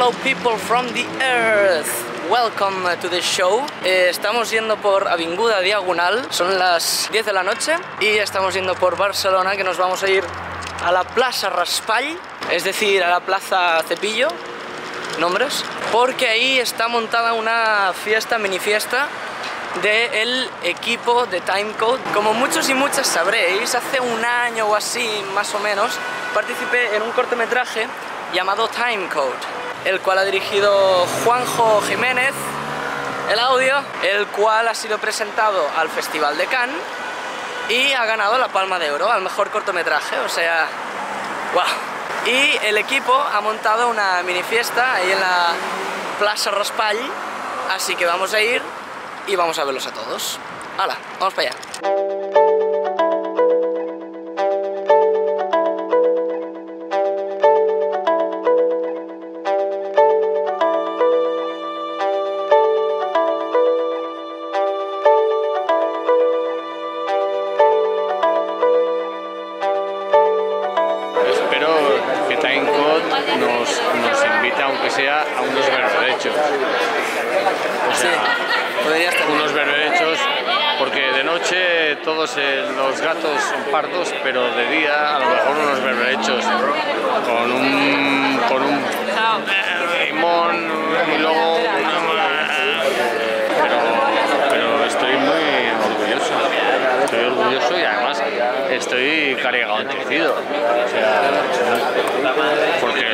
Hello people from the earth, welcome to the show. Estamos yendo por Avinguda Diagonal, son las 10 de la noche y estamos yendo por Barcelona, que nos vamos a ir a la Plaça Raspall, es decir, a la Plaza Cepillo, nombres, porque ahí está montada una fiesta, mini fiesta del equipo de Timecode. Como muchos y muchas sabréis, hace un año o así, más o menos, participé en un cortometraje llamado Timecode, el cual ha dirigido Juanjo Jiménez, el audio, el cual ha sido presentado al Festival de Cannes y ha ganado la Palma de Oro al mejor cortometraje, o sea, wow. Y el equipo ha montado una mini fiesta ahí en la Plaça Raspall, así que vamos a ir y vamos a verlos a todos. ¡Hala! Vamos para allá. Espero que Timecode nos invite, aunque sea a unos berberechos. O sea, Sí, podría estar unos berberechos, porque de noche todos los gatos son pardos, pero de día a lo mejor unos berberechos con un limón y luego pero estoy muy orgulloso. Estoy orgulloso y además estoy cargado entrecido, o sea, porque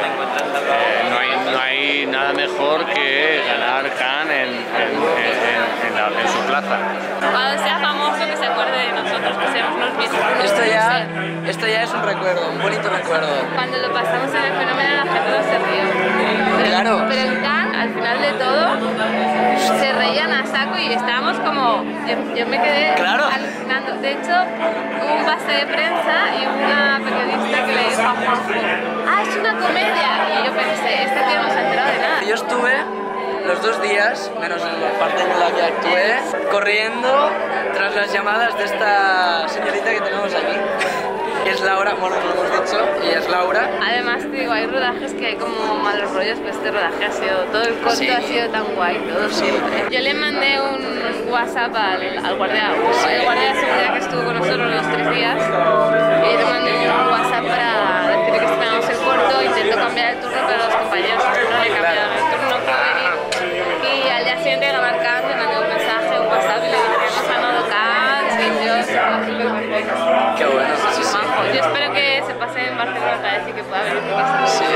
no hay nada mejor que ganar Cannes en su plaza. Cuando sea famoso, que se acuerde de nosotros, que seamos unos mismos. Esto ya es un recuerdo, un bonito recuerdo. Cuando lo pasamos en el fenómeno, la gente no se ríe. Claro. Pero en Cannes, al final de todo, se reían a saco y estábamos como... Yo me quedé Claro. alucinando. De hecho, hubo un pase de prensa y una periodista que le dijo a Juanjo, ¡ah, es una comedia! Y yo pensé, esta tía no se ha enterado de nada. Yo estuve los 2 días, menos en la parte en la que actué, corriendo tras las llamadas de esta señorita que tenemos aquí, que es Laura, bueno, lo hemos dicho, ella es Laura. Además, te digo, hay rodajes que hay como malos rollos, pero este rodaje ha sido, todo el corto Sí. ha sido tan guay, todo siempre. Yo le mandé un WhatsApp al guardia, el guardia de seguridad que estuvo con nosotros los 3 días, y le mandé un WhatsApp para decirle que estrenamos el corto, intento cambiar el turno, pero los compañeros no le cambiaron el turno, quiero venir. Y al día siguiente de ganar Cannes, le mandé un mensaje, un WhatsApp, y le dije que hemos ganado Cannes, y yo estaba súper contenta. Qué bueno, sí, sí. Majo. Yo espero que se pase en Barcelona otra vez y que pueda venir a mi casa. Sí.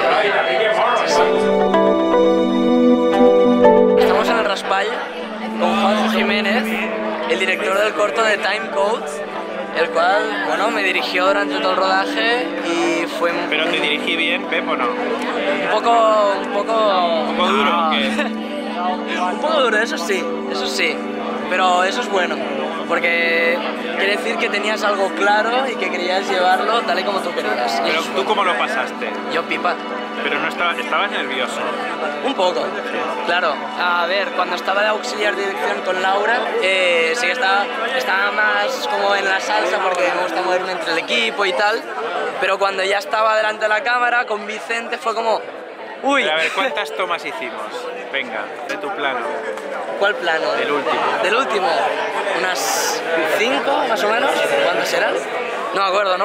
Estamos en el Raspall con Juanjo Jiménez, el director del corto de Timecode, el cual, bueno, me dirigió durante todo el rodaje y fue Pero te dirigí bien, Pep, ¿o no? un poco ¿Un poco duro o qué? un poco duro, eso sí, pero eso es bueno, porque quiere decir que tenías algo claro y que querías llevarlo tal y como tú querías. Pero tú cómo lo pasaste, Yo pipa. pero no estabas nervioso. Un poco, claro. A ver, cuando estaba de auxiliar de dirección con Laura, sí que estaba más como en la salsa porque me gusta moverme entre el equipo y tal, pero cuando ya estaba delante de la cámara con Vicente fue como... ¡Uy! Pero a ver, ¿cuántas tomas hicimos? Venga, de tu plano. ¿Cuál plano? Del último. Del último. Unas 5 más o menos. ¿Cuántas eran? No me acuerdo.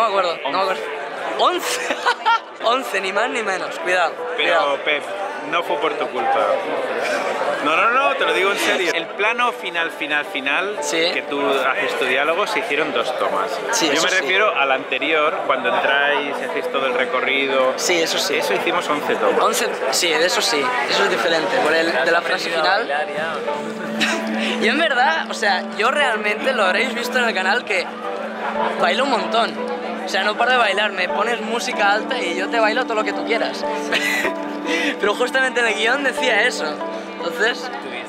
11. 11, ni más ni menos. Cuidado. Pero, Pep, no fue por tu culpa. No, te lo digo en serio. El plano final, Sí. que tú haces tu diálogo, se hicieron 2 tomas. Sí, Yo eso me sí. refiero al anterior, cuando entráis, hacéis todo el recorrido. Sí, eso sí. Eso hicimos 11 tomas. 11, sí, de eso sí. Eso es diferente. Por el de la frase final. Y en verdad, o sea, yo realmente lo habréis visto en el canal que bailo un montón. O sea, no paro de bailar, me pones música alta y yo te bailo todo lo que tú quieras. Pero justamente en el guión decía eso. Entonces,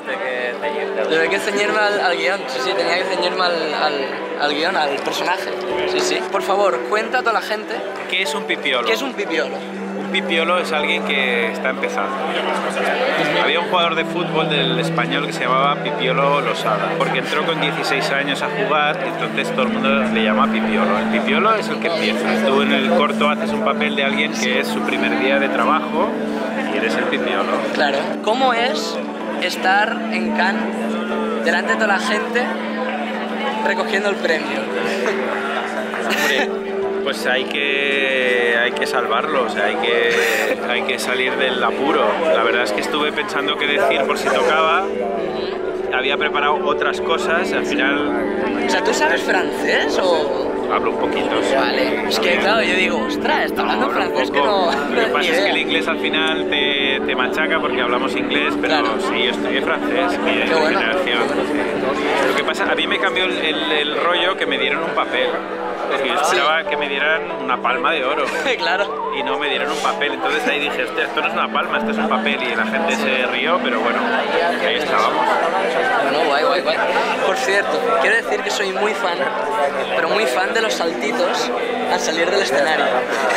tuve que ceñirme al guión. Sí, tenía que ceñirme al guión, al personaje. Sí. Por favor, cuenta a toda la gente ¿Qué es un pipiolo? qué es un pipiolo. Un pipiolo es alguien que está empezando. Había un jugador de fútbol del Español que se llamaba Pipiolo Losada, porque entró con 16 años a jugar y entonces todo el mundo le llama pipiolo. El pipiolo es el que empieza. Tú en el corto haces un papel de alguien que es su primer día de trabajo y eres el Pipiolo. Claro. ¿Cómo es estar en Cannes delante de toda la gente recogiendo el premio? Hombre, pues hay que salvarlo, o sea, hay que salir del apuro. La verdad es que estuve pensando qué decir por si tocaba. Había preparado otras cosas, al final... O sea, ¿tú sabes francés o...? Hablo un poquito, sí. Vale, es que claro, yo digo, ostras, está hablando francés que no... Lo que pasa es que el inglés al final te machaca porque hablamos inglés, pero Claro. sí, yo estudié francés, mi Qué bueno. generación. Lo que pasa, a mí me cambió el rollo que me dieron un papel, porque yo esperaba que me dieran una palma de oro. Claro. Y no me dieron un papel, entonces ahí dije, hostia, esto no es una palma, esto es un papel, y la gente se rió, pero bueno, ahí estábamos. Bueno, guay, guay, guay. Por cierto, quiero decir que soy muy fan, pero muy fan de los saltitos al salir del escenario.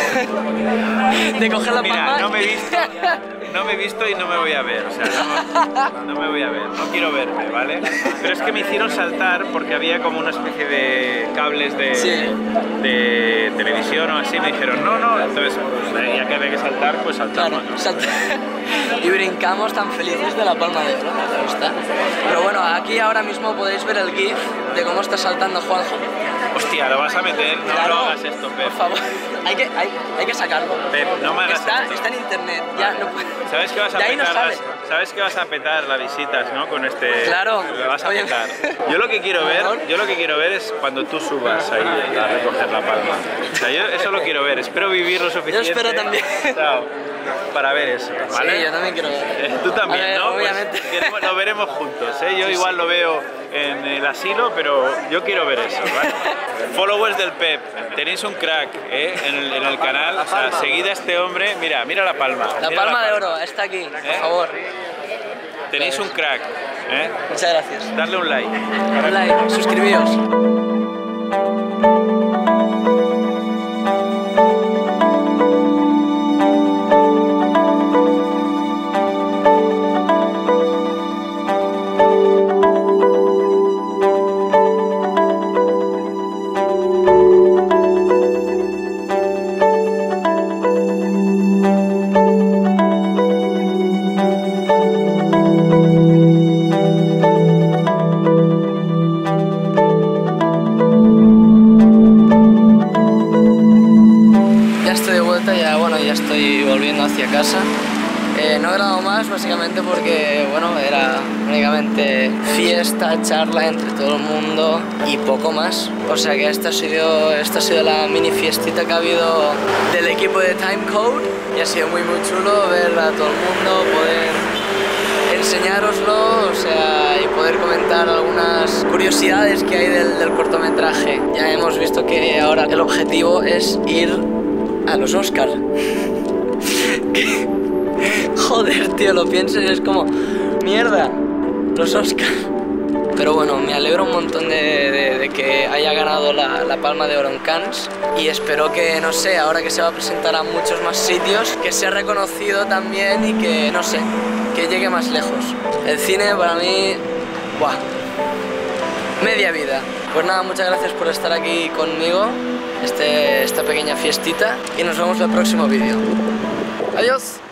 De coger la palma... Mira, no me he visto y no me voy a ver, o sea, no me voy a ver, no quiero verme, ¿vale? Pero es que me hicieron saltar porque había como una especie de cables de televisión o así, me dijeron, no, entonces, pues, ya que había que saltar, pues saltamos, Claro, ¿no? y brincamos tan felices de la palma de oro, me gusta. Pero bueno, aquí ahora mismo podéis ver el GIF de cómo está saltando Juanjo. Hostia, lo vas a meter, no Claro, lo hagas esto, Pep. por favor, hay que sacarlo. Pep, no me hagas esto. Está en internet, ya no puedo. ¿Sabes que vas a De ahí no petar sale. ¿Sabes que vas a petar las visitas, ¿no? Con este... Claro. Lo vas a Oye. petar. Yo lo que quiero ver es cuando tú subas ahí a recoger la palma. O sea, yo eso lo quiero ver. Espero vivir lo suficiente. Yo espero también. Chao. Para ver eso, ¿vale? Sí, yo también quiero ver. Tú también, A ver, ¿no? obviamente. Pues lo veremos juntos, ¿eh? Yo igual lo veo en el asilo, pero yo quiero ver eso, ¿vale? Followers del Pep, tenéis un crack, ¿eh? En el canal, o sea, seguid a este hombre, mira la palma. La mira palma de oro está aquí, por favor. Tenéis un crack, ¿eh? Muchas gracias. Darle un like. Un like, suscribíos. Ya estoy volviendo hacia casa. No he grabado más básicamente porque bueno, era únicamente fiesta, charla entre todo el mundo y poco más. O sea que esta ha sido la mini fiestita que ha habido del equipo de Timecode y ha sido muy chulo ver a todo el mundo, poder enseñároslo, o sea, y poder comentar algunas curiosidades que hay del cortometraje. Ya hemos visto que ahora el objetivo es ir a los Oscars. Joder, tío, lo pienso y es como... ¡Mierda! Los Oscars. Pero bueno, me alegro un montón de que haya ganado la Palma de Oro en Cannes. Y espero que, no sé, ahora que se va a presentar a muchos más sitios, que sea reconocido también y que, no sé, que llegue más lejos. El cine para mí... ¡buah! Media vida. Pues nada, muchas gracias por estar aquí conmigo, esta pequeña fiestita, y nos vemos en el próximo vídeo. ¡Adiós!